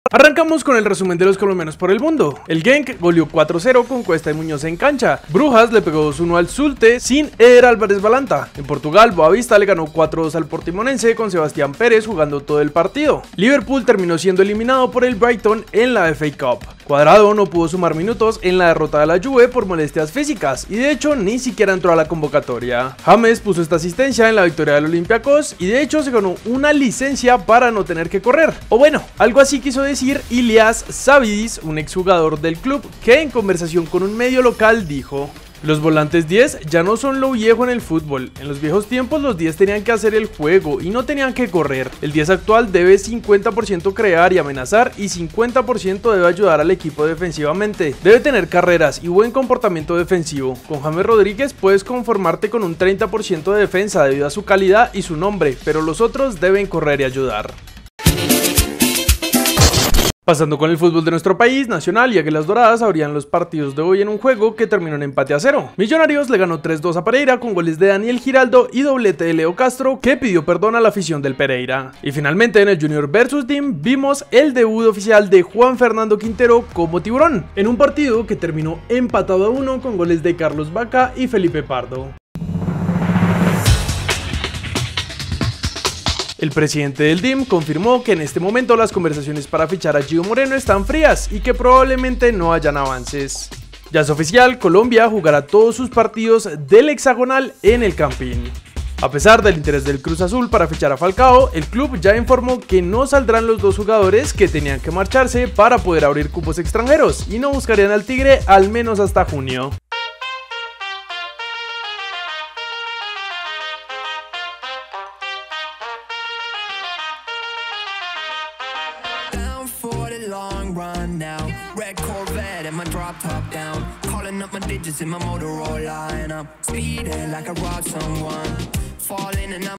Arrancamos con el resumen de los colombianos por el mundo. El Genk goleó 4-0 con Cuesta y Muñoz en cancha. Brujas le pegó 2-1 al Zulte sin Eder Álvarez Balanta. En Portugal, Boavista le ganó 4-2 al Portimonense con Sebastián Pérez jugando todo el partido. Liverpool terminó siendo eliminado por el Brighton en la FA Cup. Cuadrado no pudo sumar minutos en la derrota de la Juve por molestias físicas y de hecho ni siquiera entró a la convocatoria. James puso esta asistencia en la victoria del Olympiacos y de hecho se ganó una licencia para no tener que correr. O bueno, algo así quiso decir Ilias Savidis, un exjugador del club, que en conversación con un medio local dijo: los volantes 10 ya no son lo viejo en el fútbol. En los viejos tiempos los 10 tenían que hacer el juego y no tenían que correr. El 10 actual debe 50% crear y amenazar y 50% debe ayudar al equipo defensivamente. Debe tener carreras y buen comportamiento defensivo. Con James Rodríguez puedes conformarte con un 30% de defensa debido a su calidad y su nombre, pero los otros deben correr y ayudar. Pasando con el fútbol de nuestro país, Nacional y Águilas Doradas abrían los partidos de hoy en un juego que terminó en empate a 0. Millonarios le ganó 3-2 a Pereira con goles de Daniel Giraldo y doblete de Leo Castro, que pidió perdón a la afición del Pereira. Y finalmente en el Junior vs Team vimos el debut oficial de Juan Fernando Quintero como tiburón, en un partido que terminó empatado a 1 con goles de Carlos Vaca y Felipe Pardo. El presidente del DIM confirmó que en este momento las conversaciones para fichar a Gio Moreno están frías y que probablemente no hayan avances. Ya es oficial, Colombia jugará todos sus partidos del hexagonal en el Campín. A pesar del interés del Cruz Azul para fichar a Falcao, el club ya informó que no saldrán los dos jugadores que tenían que marcharse para poder abrir cupos extranjeros y no buscarían al Tigre al menos hasta junio. Long run now, red Corvette and my drop top down, calling up my digits in my Motorola and I'm speeding like I robbed someone, falling and I'm